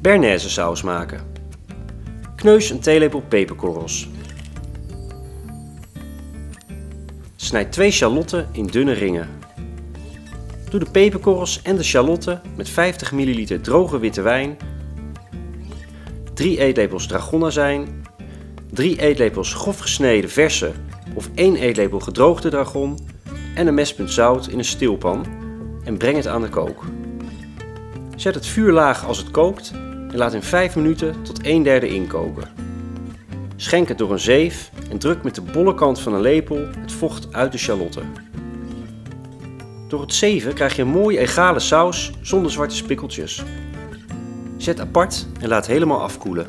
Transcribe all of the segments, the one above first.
Bearnaise saus maken. Kneus een theelepel peperkorrels. Snijd 2 shallotten in dunne ringen. Doe de peperkorrels en de shallotten met 50 ml droge witte wijn, 3 eetlepels dragonazijn, 3 eetlepels grof gesneden verse of 1 eetlepel gedroogde dragon en een mespunt zout in een steelpan en breng het aan de kook. Zet het vuur laag als het kookt en laat in 5 minuten tot 1/3 inkoken. Schenk het door een zeef en druk met de bolle kant van een lepel het vocht uit de shallotten. Door het zeven krijg je een mooie egale saus zonder zwarte spikkeltjes. Zet apart en laat helemaal afkoelen.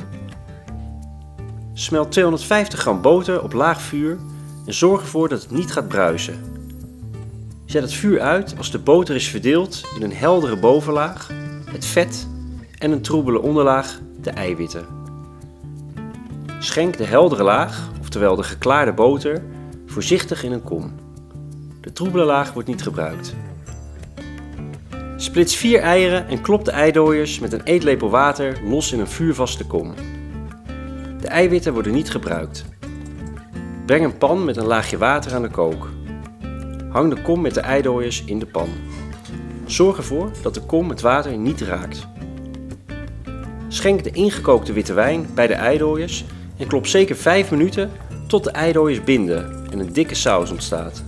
Smelt 250 gram boter op laag vuur en zorg ervoor dat het niet gaat bruisen. Zet het vuur uit als de boter is verdeeld in een heldere bovenlaag, het vet en een troebele onderlaag, de eiwitten. Schenk de heldere laag, oftewel de geklaarde boter, voorzichtig in een kom. De troebele laag wordt niet gebruikt. Splits 4 eieren en klop de eidooiers met een eetlepel water los in een vuurvaste kom. De eiwitten worden niet gebruikt. Breng een pan met een laagje water aan de kook. Hang de kom met de eidooiers in de pan. Zorg ervoor dat de kom het water niet raakt. Schenk de ingekookte witte wijn bij de eidooiers en klop zeker 5 minuten tot de eidooiers binden en een dikke saus ontstaat.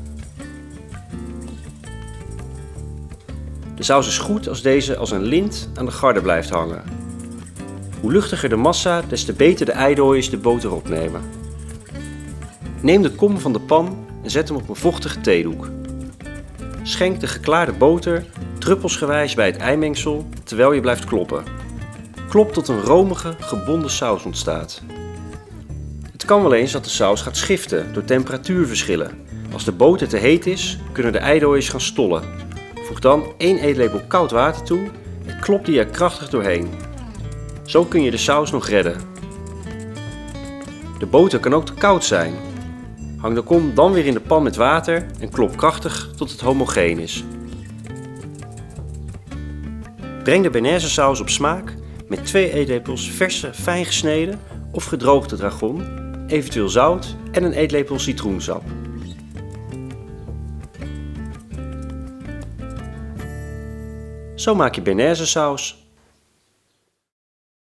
De saus is goed als deze als een lint aan de garde blijft hangen. Hoe luchtiger de massa, des te beter de eidooiers de boter opnemen. Neem de kom van de pan en zet hem op een vochtige theedoek. Schenk de geklaarde boter druppelsgewijs bij het eimengsel terwijl je blijft kloppen. Klop tot een romige, gebonden saus ontstaat. Het kan wel eens dat de saus gaat schiften door temperatuurverschillen. Als de boter te heet is, kunnen de eidooiers gaan stollen. Voeg dan 1 eetlepel koud water toe en klop die er krachtig doorheen. Zo kun je de saus nog redden. De boter kan ook te koud zijn. Hang de kom dan weer in de pan met water en klop krachtig tot het homogeen is. Breng de bearnaise saus op smaak met 2 eetlepels verse fijn gesneden of gedroogde dragon, eventueel zout en een eetlepel citroensap. Zo maak je bearnaise saus.